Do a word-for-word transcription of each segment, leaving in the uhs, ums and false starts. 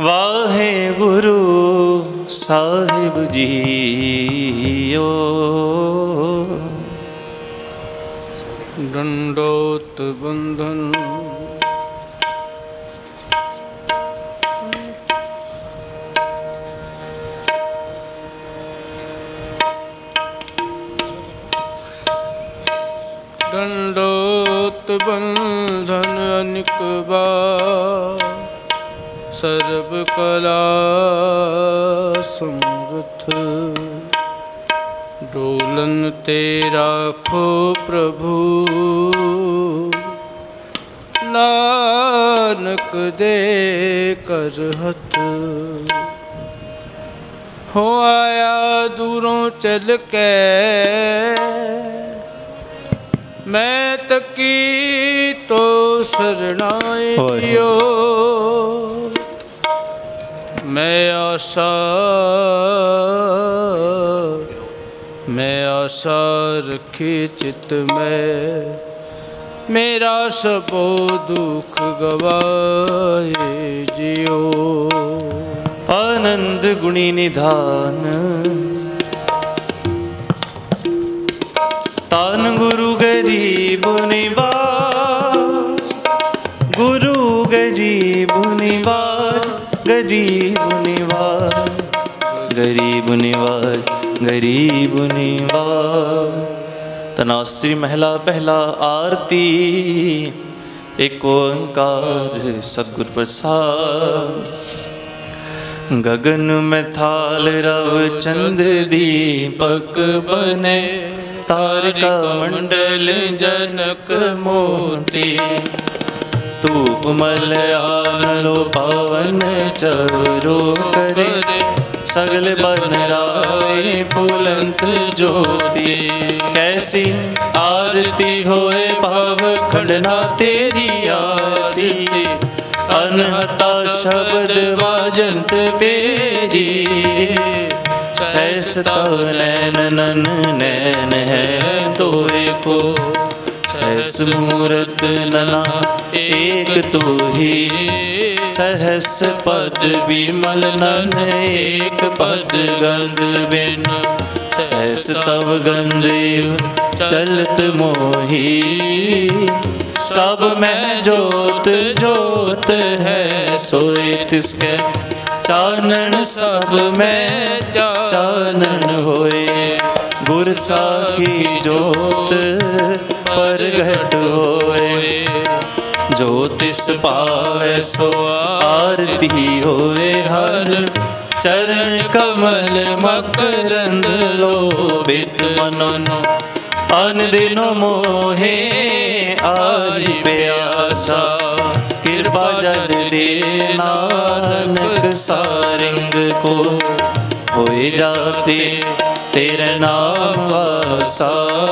वाहे गुरु साहिब जीओ। दंडोत बंधन दंडोत बंधन अनिक बार सर्व कला समृद्ध डोलन तेरा खो प्रभु नानक दे कर हथ हो आया दूरों चल के मैं तकी तो शरणाइयो मैं आशा मैं आशा रखी चित में मेरा सबो दुख गवाए जियो। आनंद गुणी निधान तान गुरु गरीब निवाज गुरु गरीब निवाज गरीब निवाज गरीब निवाज गरीब निवाज। तनाश्री महला पहला आरती एक ओंकार सतगुर प्रसाद। गगन में थाल रव चंद दीपक बने तारका मंडल जनक मोती धूप मलयालो पावन चरो करे सगल बन राय फूलंत ज्योति। कैसी आरती होए भाव खंडना तेरी आरती अनहता शब्द वाजंत पेरी सहसता नैन नन नैन है तोरे को सहस मूरत नना एक तो ही सहस पद विमल नन एक पद गंध बिन सहस तव गंध चलत मोही सब में जोत जोत है सोए तिसके चानन सब में चानन होए गुर साखी जोत परगट होए जो तिस पावे सो आरती होए हर चरण कमल मकरंद लोभित मनोनो अन दिनो मोहे आरि प्यासा कृपा जन दे नानक सारंग को होए जाते तेरे नाम वासा।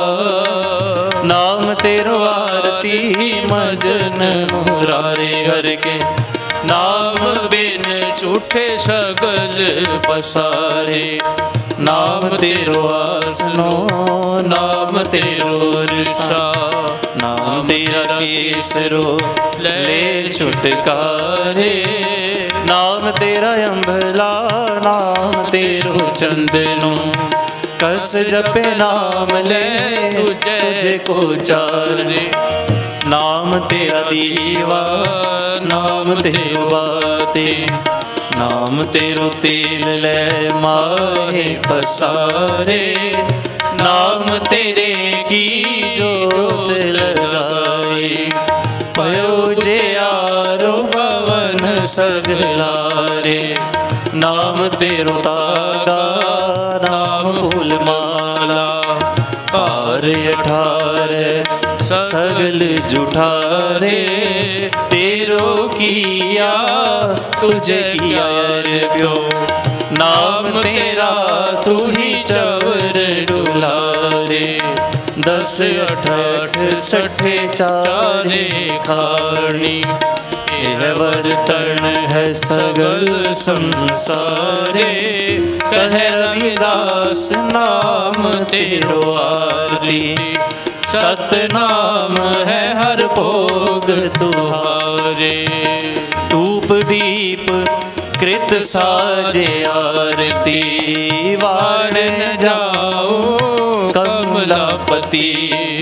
नाम तेरो आरती मजन मुरारे हर के नाम बिन झूठे सगल पसारे। नाम तेरो आसनो नाम तेरो ऋषा नाम तेरा केसरो ले छुटकारे। नाम तेरा अम्भला नाम तेरो चंदनो कस जपे नाम ले तुझे को चारे। नाम तेरा दीवा नाम तेरो बाते नाम तेरो तेल ले माहे पसारे। नाम तेरे की जोत लगाए पयो जे आरो भवन सगलारे। नाम तेरो तागा नाम फूल माला पार अठारे सगल जुठारे। तेरो किया तुझे किया प्यो नाम तेरा तू ही चवर डुलारे। दस अठाठ सठे चारे खानी यह वर्तन है सगल संसारे। कह रविदास नाम तेरो आरती सतनाम है हर भोग तुहारे। धूप दीप कृत साजे आरती वाण न जाओ कमलापति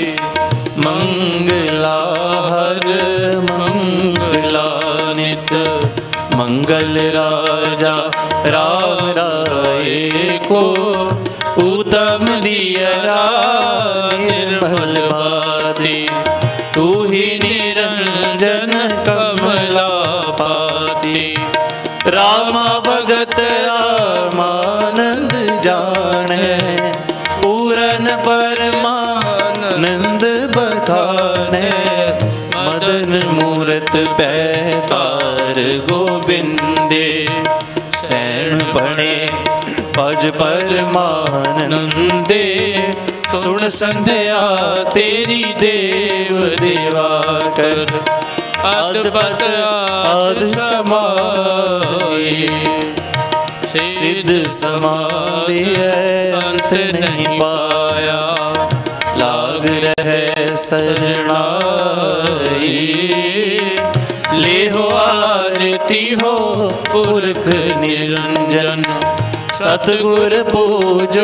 मंगला हर मंगला नित मंगल राजा राम राय को उत्तम दियरा निर्मल बाती तू ही निरंजन कमलापति रामा भगत रामानंद जाने पूरन परमानंद बखाने मदन मूरत पैतार गोबिंदे सैन बने पज परमानंदे सुन संध्या तेरी देव देवा कर अद्भुत आद समाधि सिद्ध समाधि अंत नहीं पाया लाग रहे शरणाई ले हो आरती हो पुरख निरंजन सतगुर पूजो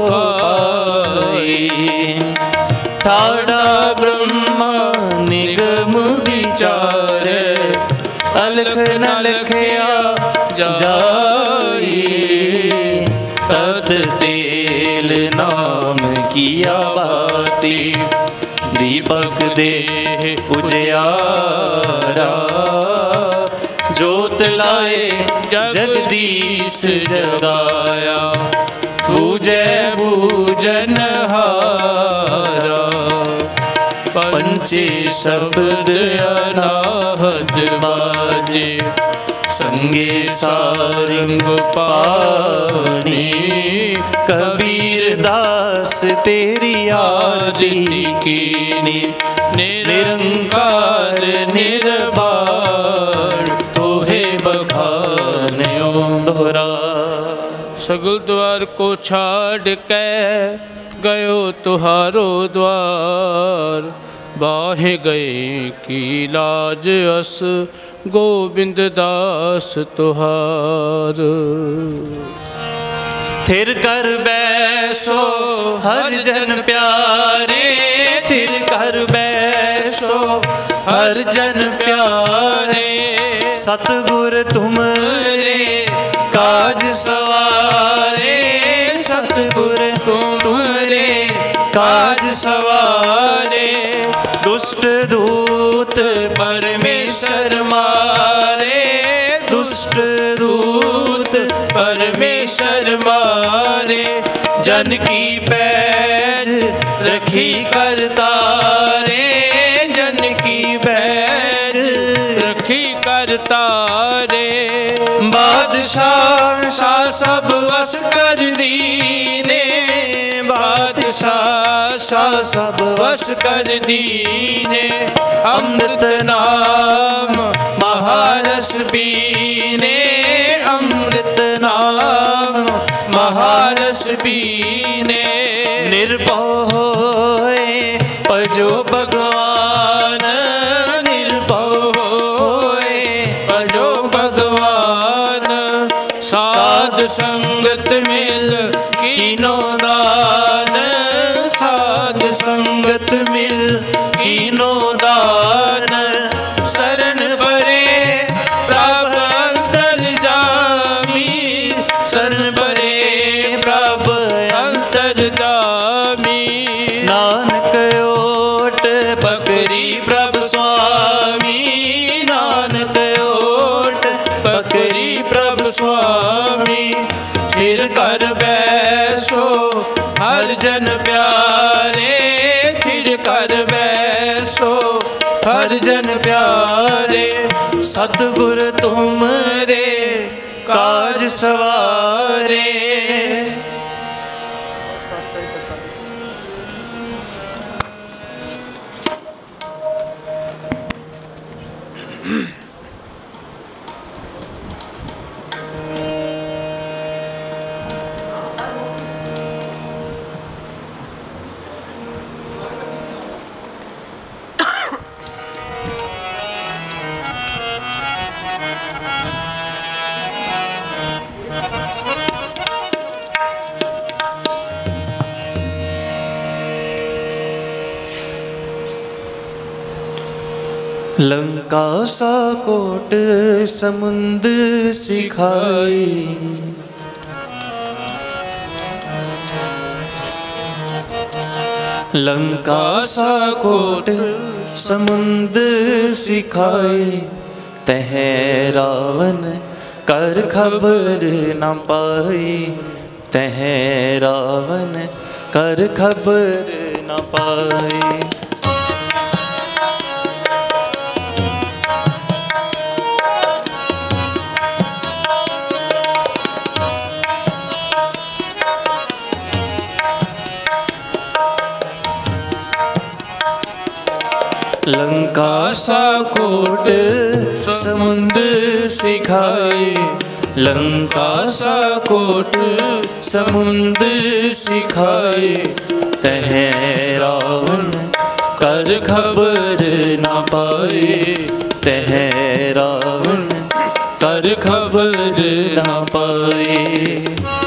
आई ठाड़ा ब्रह्मा निगम विचार अलख न लखया जाई तत तेल नाम किया बाती दीपक दे उजियारा जोत लाए जगदीश जगाया पूजै पूजन हारा पंचे शब्द अनाहद बाजे संगे सारंग पाणी कबीर दास तेरी आदि कीनी निरंकार निर्बाण तोहे बखान्यो दोहरा सगल द्वार को छाड़ के गयो तुहारो द्वार बाहे गए की लाज अस गोविंद दास तुहार थिर कर बैसो हर जन प्यारे थिर कर बैसो हर जन प्यारे सतगुर तुमरे काज सवारे सतगुर तुमरे काज सवारे दुष्ट दूत परमेश्वर मारे दुष्ट दूत परमेश्वर मारे जन की पैज रखी करतारे जन की पैज रखी करतारे बादशाह शाह सब वस कर दीने बादशाह शाह सब वस कर दीने अमृत नाम महारस पीने अमृत नाम महारस पीने निर्भय होए पजो भगवान निर्भय होए पजो भगवान साध संगत मिल कीनो दान साध संगत मिल कीनो दान शरण परे प्रभ अंतर जामी शरण परे प्रभ अंतर जामी नानक ओट पकड़ी प्रभ स्वामी नानक ओट पकड़ी प्रभ स्वामी फिर कर बैसो हर जन प्यारे फिर कर बैसो हर जन प्यारे सतगुर तुमरे काज सवारे लंका सा कोट समुंद सिखाई, लंका सा कोट समुंद सिखाए, तह रावण कर खबर न पाई, तह रावण कर खबर न पाई। लंका सा कोट समुंद सिखाए, लंका सा कोट समुंद सिखाए, तह रावण कर खबर न पाए, तह रावण कर खबर न पाए।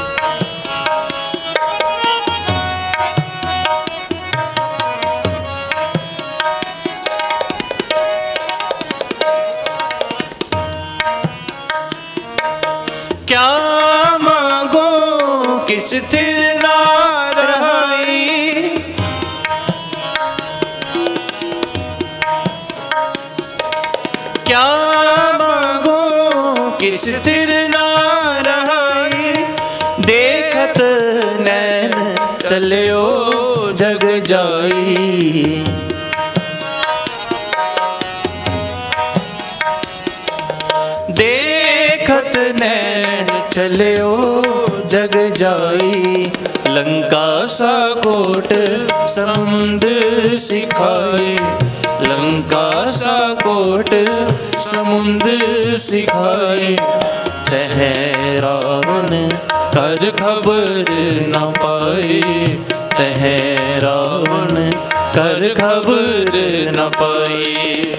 क्या मांगो किछ थिर ना रहाई, क्या मांगो किछ थिर ना रहाई, देखत नैन चलियो जग जाई, देखत नैन चलियो जग जाई, लंका सा कोट समुंद सिखाए, लंका सा कोट समुंद सिखाए, तह रावण कर खबर न पाए, तह रावण कर खबर न पाए।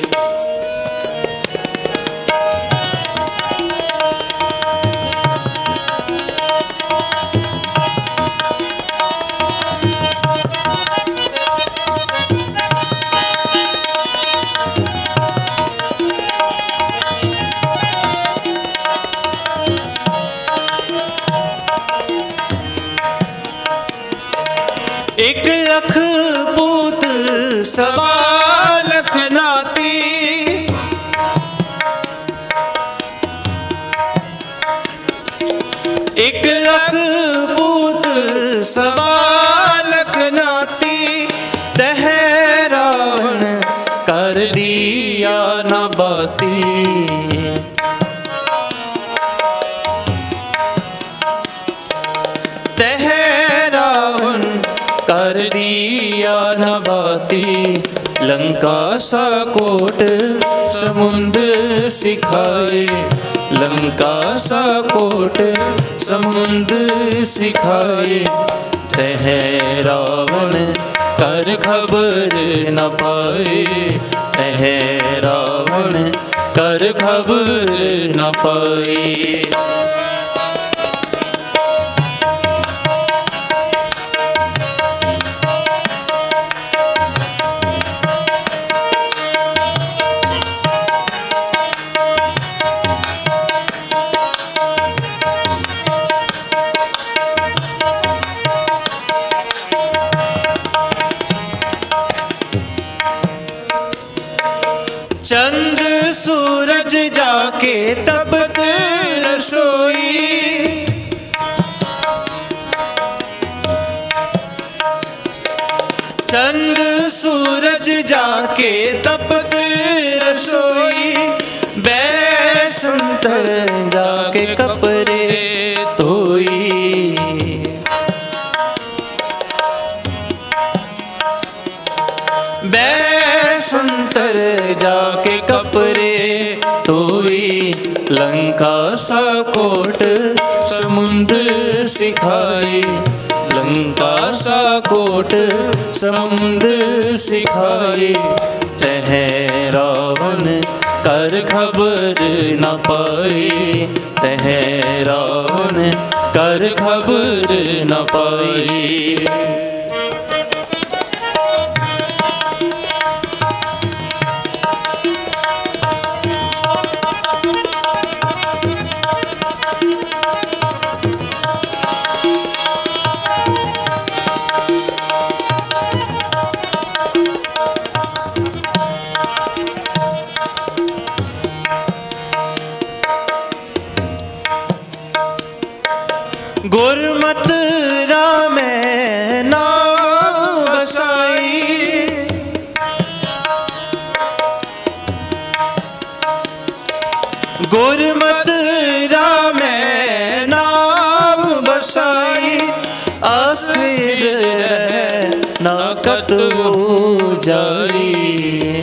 एक लख पूत सवा लख नाती, एक लख पूत सवा लख नाती, तह रावण कर दिया न बाती, तह रावण कर दिया न बाती, लंका सा कोट समुंद सिखाए, लंका सा कोट समुंद सिखाए, तह रावण कर खबर न पाए, तह रावण कर खबर न पाए। चंद सूरज जाके तपत रसोई, चंद सूरज जाके तपत रसोई, बैसंतर जाके कपरे धोई, बैसंतर जाके कपरे धोई, लंका सा कोट समुंद सिखाए, लंका सा कोट समुंद सिखाए, तह रावण कर खबर न पाए, तह रावण कर खबर न पाए। गुरमत रामे नाम बसाई, गुरमत रामे नाम बसाई, अस्थिर ना कतु जाई।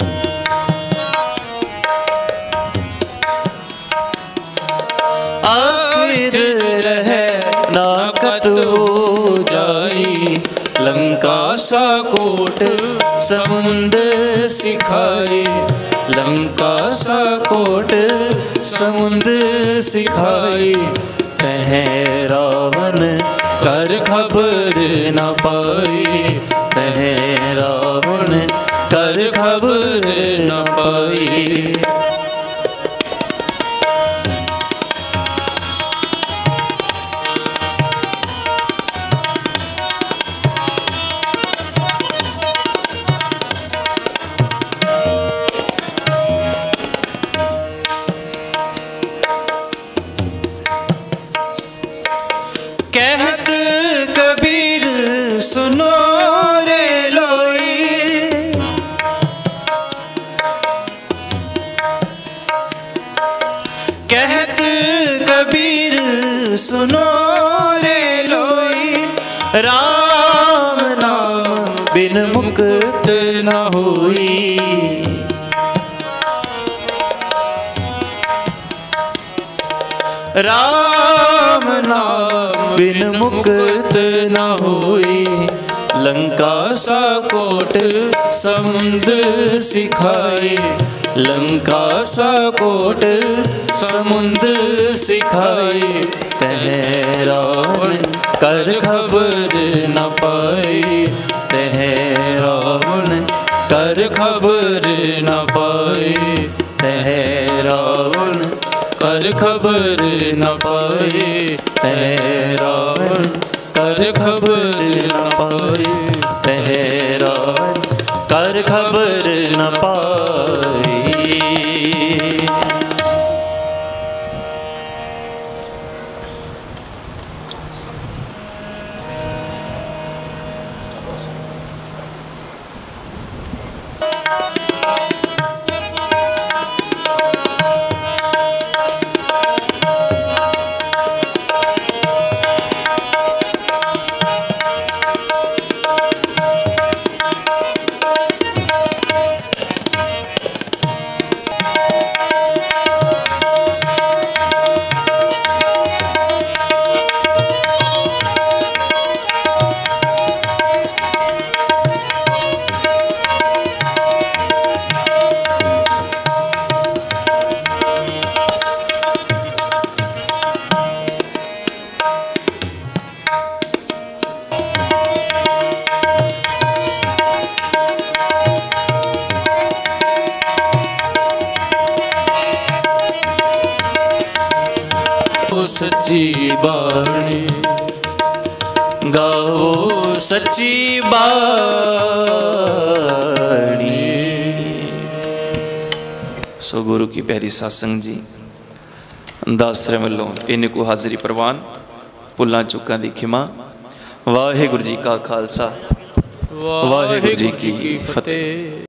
अस्थिर रहे ना कतु जाई, लंका सा कोट समुद्र सिखाए, लंका सा कोट समुद्र सिखाए। तह रावण कर खबर न पाई, तह रावण कर खबर न पाई। कहत कबीर सुनो रे लोई, कहत कबीर सुनो रे लोई, राम नाम बिन मुक्त न होई। राम नाम बिन मुक्त न होई, लंका सा कोट समुद्र सिखाए, लंका सा कोट समुद्र सिखाए। तह रावण कर खबर न पाए, तह रावण कर खबर न पाए, तह रावण कर खबर न पाए, तह रावण कर खबर न पाए, तह रावण कर खबर न पाए। सच्ची बाणी गाओ, सच्ची बाणी। सो गुरु की प्यारी सत्संग जी दासरे वालों इन्हें को हाजिरी प्रवान, भुल्लां चुकां दी खिमा। वाहिगुरु जी का खालसा, वाहिगुरु जी की फतेह।